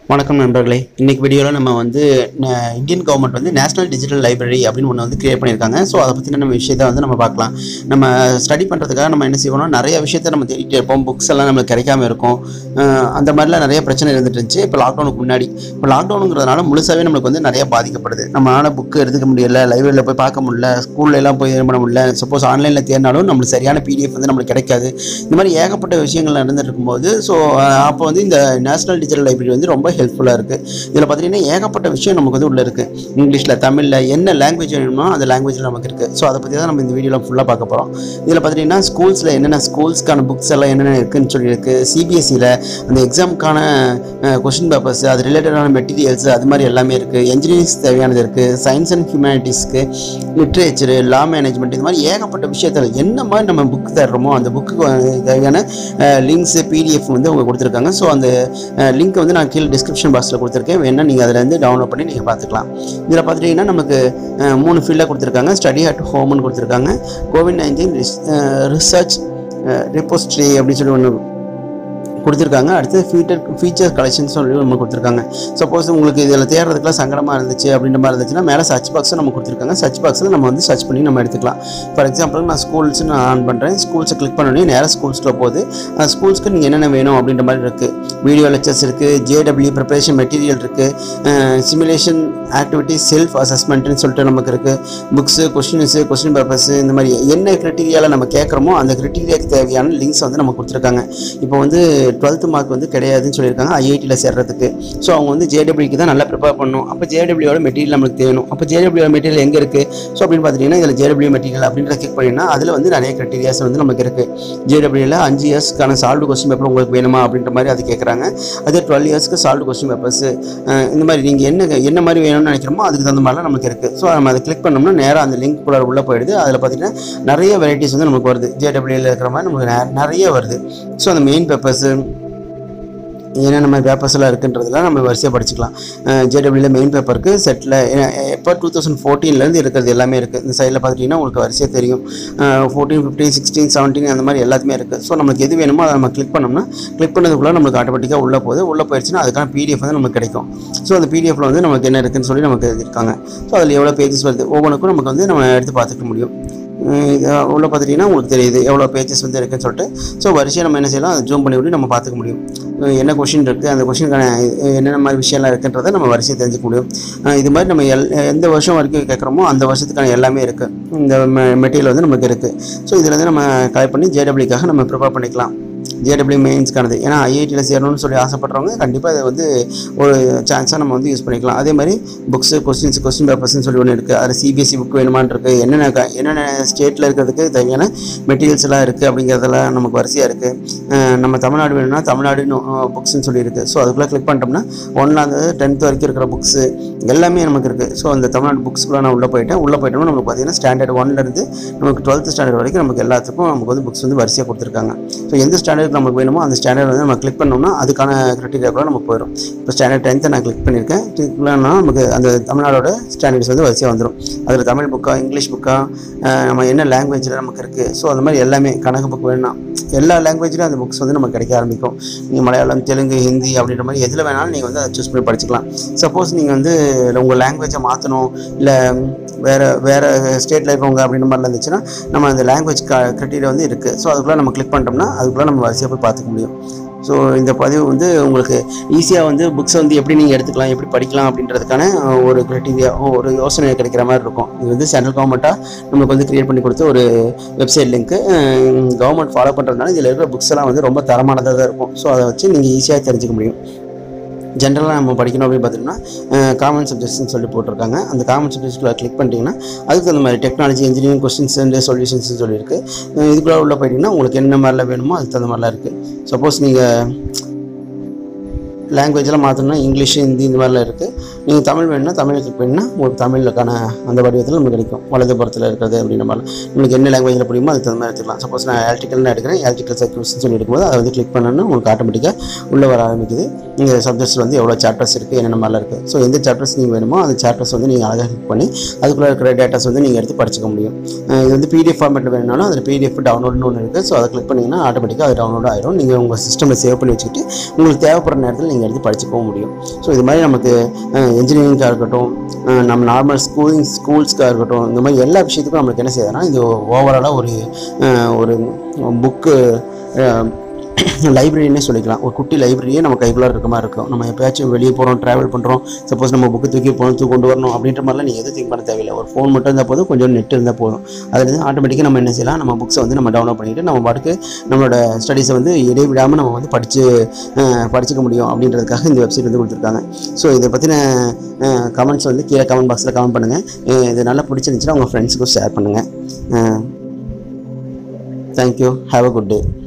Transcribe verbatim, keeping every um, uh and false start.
வணக்கம் நண்பர்களே. இன்னைக்கு வீடியோவில் நம்ம வந்து இந்தியன் கவர்மெண்ட் வந்து நேஷனல் டிஜிட்டல் லைப்ரரி அப்படின்னு ஒன்று வந்து கிரியேட் பண்ணியிருக்காங்க. ஸோ அதை பற்றின நம்ம விஷயத்தை வந்து நம்ம பார்க்கலாம். நம்ம ஸ்டடி பண்ணுறதுக்காக நம்ம என்ன செய்வோம்னா நிறைய விஷயத்தை நம்ம தேடிட்டு இருப்போம். புக்ஸ் எல்லாம் நம்மளுக்கு கிடைக்காம இருக்கும். அந்த மாதிரிலாம் நிறைய பிரச்சனை இருந்துட்டு இருந்துச்சு இப்போ லாக்டவுனுக்கு முன்னாடி. இப்போ லாக்டவுனுங்கிறதுனால முழுசாகவே நம்மளுக்கு வந்து நிறைய பாதிக்கப்படுது. நம்மளால் புக்கு எடுத்துக்க முடியல, லைப்ரரியில் போய் பார்க்க முடியல, ஸ்கூல்ல எல்லாம் போய் இது பண்ண முடியல. சப்போஸ் ஆன்லைனில் தேடினாலும் நம்மளுக்கு சரியான பிடிஎஃப் வந்து நம்மளுக்கு கிடைக்காது. இந்த மாதிரி ஏகப்பட்ட விஷயங்கள் நடந்துட்டு இருக்கும்போது ஸோ அப்போ வந்து இந்த நேஷனல் டிஜிட்டல் லைப்ரரி வந்து ரொம்ப ஹெல்ப்ஃபுல்லாக இருக்குது. இதில் பார்த்தீங்கன்னா ஏகப்பட்ட விஷயம் நமக்கு வந்து உள்ளே இருக்குது. இங்கிலீஷில், தமிழில் என்ன லாங்குவேஜ் வேணுமோ அந்த லாங்குவேஜில் நமக்கு இருக்குது. ஸோ அதை பற்றி தான் நம்ம இந்த வீடியோவில் ஃபுல்லாக பார்க்க போகிறோம். இதில் பார்த்தீங்கன்னா ஸ்கூல்ஸில் என்னென்ன ஸ்கூல்ஸ்க்கான புக்ஸ் எல்லாம் என்னென்ன இருக்குதுன்னு சொல்லியிருக்கு. சிபிஎஸ்சியில் அந்த எக்ஸாமுக்கான கொஸ்டின் பேப்பர்ஸ், அது ரிலேட்டடான மெட்டீரியல்ஸ், அது மாதிரி எல்லாமே இருக்குது. என்ஜினியரிங்ஸ் தேவையானது இருக்குது. சயின்ஸ் அண்ட் ஹியூமனிட்டிஸ்க்கு, லிட்ரேச்சரு, லா மேனேஜ்மெண்ட், இது மாதிரி ஏகப்பட்ட விஷயத்தில் என்ன மாதிரி நம்ம புக் தர்றோமோ அந்த புக்கு தேவையான லிங்க்ஸு, பிடிஎஃப் வந்து அவங்க கொடுத்துருக்காங்க. ஸோ அந்த லிங்க் வந்து நான் கீழே டிஸ்கிரிப்ஷன் பாக்ஸில் கொடுத்துருக்கேன். வேணா நீங்கள் அதில் இருந்து டவுன்லோட் பண்ணி நீங்கள் பார்த்துக்கலாம். இதில் பார்த்துட்டிங்கன்னா நமக்கு மூணு ஃபீல்டாக கொடுத்துருக்காங்க. ஸ்டடி அட் ஹோம்னு கொடுத்துருக்காங்க. கோவிட் நைன்டீன் ரிசர்ச் ரிப்போஸ்ட்ரி அப்படின்னு சொல்லி ஒன்று கொடுத்துருக்காங்க. அடுத்து ஃபீச்சர் ஃபீச்சர் கலெக்ஷன் சொல்லி நம்ம கொடுத்துருக்காங்க. சப்போஸ் உங்களுக்கு இதில் தேடுறதுக்குலாம் சங்கடமாக இருந்துச்சு அப்படின்ற மாதிரி இருந்துச்சுன்னா மேலே சர்ச் பாக்ஸும் நம்ம கொடுத்துருக்காங்க. சர்ச் பாக்ஸில் நம்ம வந்து சர்ச் பண்ணி நம்ம எடுத்துக்கலாம். ஃபார் எக்ஸாம்பிள் நான் ஸ்கூல்ஸ் நான் ஆன் பண்ணுறேன். ஸ்கூல்ஸை கிளிக் பண்ணோன்னே நேராக ஸ்கூல்ஸ்க்குள்ள போகுது. அந்த ஸ்கூல்ஸ்க்கு நீங்கள் என்னென்ன வேணும் அப்படின்ற மாதிரி இருக்குது. வீடியோ லெக்சர்ஸ் இருக்குது, ஜேடபிள்யூ ப்ரிப்பரேஷன் மெட்டீரியல் இருக்குது, சிமுலேஷன் ஆக்டிவிட்டி, செல்ஃப் அசஸ்மெண்ட்னு சொல்லிட்டு நமக்கு இருக்குது. புக்ஸு, கொஸ்டின்ஸு, கொஸ்டின் பேப்பர்ஸு, இந்த மாதிரி என்ன க்ரைட்டீரியாவில் நம்ம கேட்குறோமோ அந்த க்ரைட்டீரியாவுக்கு தேவையான லிங்க்ஸ் வந்து நம்ம கொடுத்துருக்காங்க. இப்போ வந்து டுவெல்த்து மார்க் வந்து கிடையாதுன்னு சொல்லியிருக்காங்க ஐஐடியில் சேர்றதுக்கு. ஸோ அவங்க வந்து ஜேடபிள்யூக்கு தான் நல்லா ப்ரிப்பேர் பண்ணணும். அப்போ ஜேடபிள்யூட மெட்டீரியல் நம்மளுக்கு தேணும். அப்போ ஜேடபிள்யூ மெட்டீரியல் எங்கே இருக்குது? ஸோ அப்படின்னு பார்த்துட்டிங்கன்னா இதில் ஜேடபிள்யூ மெட்டீரியல் அப்படின்ற கிளிக் பண்ணிங்கன்னா அதில் வந்து நிறைய க்ரைட்டீரியாஸ் வந்து நமக்கு இருக்குது. ஜேடபிள்யூவில் அஞ்சு இயர்ஸ்க்கான சால்வ்டு கொஸ்டின் பேப்பர் உங்களுக்கு வேணுமா அப்படின்ற மாதிரி அது கேட்குறாங்க. அதே டுவெல் இயர்ஸ்க்கு சால்வ்டு கொஸ்டின் பேப்பர்ஸ், இந்த மாதிரி நீங்கள் என்ன என்ன மாதிரி வேணும்னு நினைக்கிறோமோ அதுக்கு தகுந்த மாதிரிலாம் நமக்கு இருக்குது. ஸோ நம்ம அதை கிளிக் பண்ணோம்னா நேராக அந்த லிங்க் கூட உள்ளே போயிடுது. அதில் பார்த்திங்கன்னா நிறைய வெரைட்டிஸ் வந்து நமக்கு வருது. ஜேடபிள்யூவில் இருக்கிற மாதிரி நமக்கு நிறைய வருது. ஸோ அந்த மெயின் பேப்பர்ஸு என்னென்ன மாதிரி பேப்பர்ஸ் எல்லாம் இருக்குன்றதுலாம் நம்ம வரிசையாக படிச்சுக்கலாம். ஜேடபிள்யூவில் மெயின் பேப்பருக்கு செட்டில் எப்போ டூ தௌசண்ட் ஃபோர்டீன்லேருந்து இருக்கிறது எல்லாமே இருக்குது. இந்த சைடில் பார்த்துட்டிங்கன்னா உங்களுக்கு வரிசையாக தெரியும். ஃபோர்டீன், ஃபிஃப்டீன், சிக்ஸ்டீன், செவன்டீன் அந்த மாதிரி எல்லாத்துமே இருக்குது. ஸோ நமக்கு எது வேணுமோ அதை நம்ம கிளிக் பண்ணோம்னா கிளிக் பண்ணதுக்குள்ளே நம்மளுக்கு ஆட்டோமேட்டிக்காக உள்ளே போகுது. உள்ளே போயிடுச்சுன்னா அதுக்கான பிடிஎஃப் வந்து நமக்கு கிடைக்கும். ஸோ அந்த பிடிஎஃப்ல வந்து நமக்கு என்ன இருக்குதுன்னு சொல்லி நமக்கு எழுதியிருக்காங்க. ஸோ அதில் எவ்வளோ பேஜஸ் வருது ஒவ்வொன்றுக்கும் நமக்கு வந்து நம்ம எடுத்து பார்த்துக்க முடியும். உள்ள பார்த்துட்டிங்கன்னா உங்களுக்கு தெரியுது எவ்வளோ பேஜஸ் வந்து இருக்குன்னு சொல்லிட்டு. ஸோ வரிசையாக நம்ம என்ன செய்யலாம், அதை ஜூம் பண்ணி விட்டு நம்ம பார்த்துக்க முடியும். என்ன கொஷின் இருக்குது, அந்த கொஷினுக்கான என்னென்ன மாதிரி விஷயம்லாம் இருக்குன்றதை நம்ம வரிசையை தெரிஞ்சுக்க முடியும். இது மாதிரி நம்ம எல் எந்த வருஷம் வரைக்கும் கேட்குறோமோ அந்த வருஷத்துக்கான எல்லாமே இருக்குது. இந்த மெட்டீரியல் வந்து நமக்கு இருக்குது. ஸோ இதில் வந்து நம்ம கலெக்ட் பண்ணி ஜேடபிள்யூக்காக நம்ம ப்ரிப்பேர் பண்ணிக்கலாம். ஜேடபிள்யூ மெயின்ஸ்க்கானது. ஏன்னா ஐஐடியில் சேரணும்னு சொல்லி ஆசைப்படுறவங்க கண்டிப்பாக அதை வந்து ஒரு சான்ஸாக நம்ம வந்து யூஸ் பண்ணிக்கலாம். அதே மாதிரி புக்ஸு, கொஸ்டின்ஸ், கொஸ்டின் பேப்பர்ஸ்னு சொல்லி ஒன்று இருக்குது. அது சிபிஎஸ்சி புக் வேணுமான் இருக்குது. என்னென்ன என்னென்ன ஸ்டேட்டில் இருக்கிறதுக்கு தேவையான மெட்டீரியல்ஸ் எல்லாம் இருக்குது அப்படிங்கிறதெல்லாம் நமக்கு வரிசையாக இருக்குது. நம்ம தமிழ்நாடு வேணும்னா தமிழ்நாடுன்னு புக்ஸ்ன்னு சொல்லியிருக்கு. ஸோ அதுக்குள்ளே கிளிக் பண்ணிட்டோம்னா ஒன்றாவது டென்த் வரைக்கும் இருக்கிற புக்ஸு எல்லாமே நமக்கு இருக்குது. ஸோ அந்த தமிழ்நாடு புக்ஸ்க்குள்ளே நான் உள்ளே போயிட்டேன். உள்ளே போயிட்டோம்னா நமக்கு பார்த்தீங்கன்னா ஸ்டாண்டர்ட் ஒன்லேருந்து நமக்கு டுவெல்த் ஸ்டாண்டர்ட் வரைக்கும் நமக்கு எல்லாத்துக்கும் நமக்கு வந்து புக்ஸ் வந்து வரிசையாக கொடுத்துருக்காங்க. ஸோ எந்த ஸ்டாண்டர்ட் நமக்கு வேணுமோ அந்த ஸ்டாண்டர்ட் வந்து நம்ம கிளிக் பண்ணோம்னா அதுக்கான க்ரைட்டீரியா கூட நமக்கு போயிடும். இப்போ ஸ்டாண்டர்ட் டென்த்தை நான் கிளிக் பண்ணியிருக்கேன். கிளிக் பண்ணா நமக்கு அந்த தமிழ்நாடோட ஸ்டாண்டர்ட்ஸ் வந்து வரிசையாக வந்துடும். அதில் தமிழ் புக்கா, இங்கிலீஷ் புக்கா, நம்ம என்ன லாங்குவேஜில் நமக்கு இருக்குது. ஸோ அந்த மாதிரி எல்லாமே கணக்கு புக் வேணும்னா எல்லா லாங்குவேஜ்லையும் அந்த புக்ஸ் வந்து நமக்கு கிடைக்க ஆரம்பிக்கும். நீங்கள் மலையாளம், தெலுங்கு, ஹிந்தி அப்படின்ற மாதிரி எதில் வேணாலும் நீங்கள் வந்து அதை சூஸ் பண்ணி படிச்சுக்கலாம். சப்போஸ் நீங்கள் வந்து உங்கள் லாங்குவேஜை மாற்றணும், இல்லை வேறு வேறு ஸ்டேட்டில் இருக்கவங்க அப்படின்ற மாதிரிலாம் இருந்துச்சுன்னா நம்ம அந்த லாங்குவேஜ் க க்ரைட்டீரியா வந்து இருக்குது. ஸோ அதுக்குள்ளே நம்ம கிளிக் பண்ணிட்டோம்னா அதுக்குள்ளே நம்ம வரிசையாக போய் பார்த்துக்க முடியும். ஸோ இந்த பதிவு வந்து உங்களுக்கு ஈஸியாக வந்து புக்ஸை வந்து எப்படி நீங்கள் எடுத்துக்கலாம், எப்படி படிக்கலாம் அப்படின்றதுக்கான ஒரு க்ரைட்டீரியா, ஒரு யோசனை கிடைக்கிற மாதிரி இருக்கும். இது வந்து சென்ட்ரல் கவர்மெண்ட்டாக நமக்கு வந்து க்ரியேட் பண்ணி கொடுத்த ஒரு வெப்சைட் லிங்க்கு. கவர்மெண்ட் ஃபாலோ பண்ணுறதுனால இதில் இருக்கிற புக்ஸ் எல்லாம் வந்து ரொம்ப தரமானதாக தான் இருக்கும். ஸோ அதை வச்சு நீங்கள் ஈஸியாக தெரிஞ்சுக்க முடியும். ஜென்ரலாக நம்ம படிக்கணும் அப்படின்னு பார்த்தீங்கன்னா காமன் சப்ஜெக்ட்ஸ்னு சொல்லி போட்டிருக்காங்க. அந்த காமன் சப்ஜெக்ட்ஸ்க்குள்ள கிளிக் பண்ணிட்டீங்கன்னா அதுக்கு அந்த மாதிரி டெக்னாலஜி, இன்ஜினியரிங், கொஸ்டின்ஸ் அண்ட் சொல்யூஷன்ஸ்னு சொல்லியிருக்கு. இதுக்குள்ளே உள்ள போயிட்டிங்கன்னா உங்களுக்கு என்ன மாதிரிலாம் வேணுமோ அதுக்கு தகுந்த மாதிரிலாம் இருக்குது. சப்போஸ் நீங்கள் லாங்குவேஜெலாம் மாற்றணும்னா இங்கிலீஷ், ஹிந்தி இந்த மாதிரிலாம் இருக்குது. நீங்கள் தமிழ் வேணும்னா தமிழ் கிளிக் பண்ணினா உங்களுக்கு தமிழுக்கான அந்த வடிவத்தில் நமக்கு கிடைக்கும். வலதுபுறத்தில் இருக்கிறது அப்படின்ற மாதிரி உங்களுக்கு என்ன லாங்குவேஜில் புரியுமோ அதுக்கு தகுந்த மாதிரி எடுத்துக்கலாம். சப்போஸ் நான் எலக்ட்ரிக்கல்னு எடுக்கிறேன், எலக்ட்ரிக்கல் சர்க்யூட்ஸ்னு சொல்லி எடுக்கும்போது அதை வந்து கிளிக் பண்ணணும்னா உங்களுக்கு ஆட்டோமேட்டிக்காக உள்ளே வர ஆரம்பிக்குது. நீங்கள் சப்ஜெக்ட்ஸ் வந்து எவ்வளோ சாப்டர்ஸ் இருக்குது, என்னென்ன மாதிரிலாம் இருக்குது. ஸோ எந்த சாப்டர்ஸ் நீங்கள் வேணுமோ அந்த சாப்டர்ஸ் வந்து நீங்கள் அழகாக கிளிக் பண்ணி அதுக்குள்ளே இருக்கிற டேட்டாஸ் வந்து நீங்கள் எடுத்து படிச்சிக்க முடியும். இது வந்து பிடிஎஃப் ஃபார்மேட்டில் வேணும்னாலும் அதில் பிடிஎஃப் டவுன்லோட்னு ஒன்று இருக்குது. ஸோ அதை கிளிக் பண்ணிங்கன்னா ஆட்டோமேட்டிக்காக அது டவுன்லோட் ஆகிடும். நீங்கள் உங்கள் சிஸ்டமில் சேவ் பண்ணி வச்சுக்கிட்டு உங்களுக்கு தேவைப்படுற நேரத்தில் நீங்கள் எடுத்து படிச்சுக்கவும் முடியும். ஸோ இது மாதிரி நமக்கு இன்ஜினியரிங்காக இருக்கட்டும், நம்ம நார்மல் ஸ்கூலிங் ஸ்கூல்ஸ்க்காக இருக்கட்டும், இந்த மாதிரி எல்லா விஷயத்துக்கும் நம்மளுக்கு என்ன செய்யறதுனா இது ஓவராலாக ஒரு ஒரு புக்கு லைப்ரரினே சொல்லிக்கலாம். ஒரு குட்டி லைப்ரரியே நம்ம கைக்குள்ளார இருக்க மாதிரி இருக்கும். நம்ம எப்போயாச்சும் வெளியே போகிறோம், ட்ராவல் பண்ணுறோம், சப்போஸ் நம்ம புக்கு தூக்கி போகணும் தூக்கி கொண்டு வரணும் அப்படின்ற மாதிரிலாம் நீங்கள் எதுவும் திங்க் பண்ண தேவையில்லை. ஒரு ஃபோன் மட்டும் இருந்தால் போதும், கொஞ்சம் நெட் இருந்தால் போதும். அதில் ஆட்டோமேட்டிக்காக நம்ம என்ன செய்யலாம், நம்ம புக்ஸை வந்து நம்ம டவுன்லோட் பண்ணிவிட்டு நம்ம பாட்டுக்கு நம்மளோட ஸ்டடீஸை வந்து இடைவிடாமல் நம்ம வந்து படித்து படிச்சிக்க முடியும் அப்படின்றதுக்காக இந்த வெப்சைட் வந்து கொடுத்துருக்காங்க. ஸோ இதை பற்றின கமெண்ட்ஸ் வந்து கீழே கமெண்ட் பாக்ஸில் கமெண்ட் பண்ணுங்கள். இது நல்லா பிடிச்சிருந்துச்சுன்னா உங்கள் ஃப்ரெண்ட்ஸுக்கும் ஷேர் பண்ணுங்கள். Thank you. Have a good day.